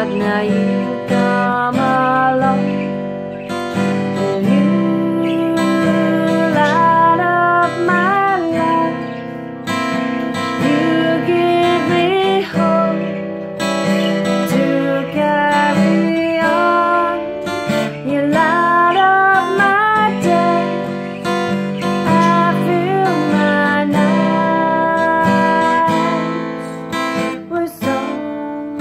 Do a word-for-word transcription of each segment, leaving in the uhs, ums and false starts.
But now you come along and you light up my life. You give me hope to carry on. You light up my day. I fill my nights with song,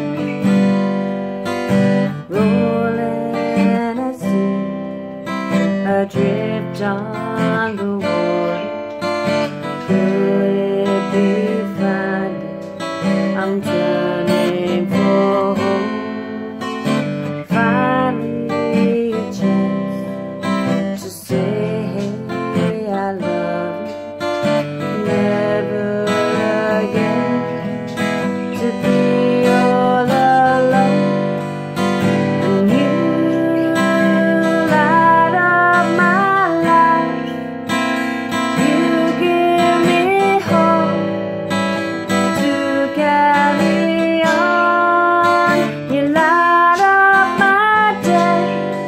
rolling a sea, adrift on the water. Could it be finding I'm turning for home? Finally a chance to say, hey, I love you. Never again to be all alone. And you light up my life. You give me hope to carry on. You light up my day.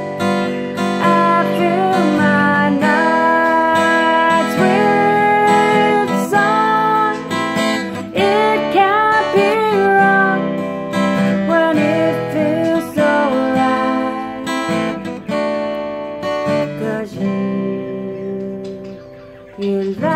I fill my nights with song. It can't be wrong when it feels so right. 'Cause you, you light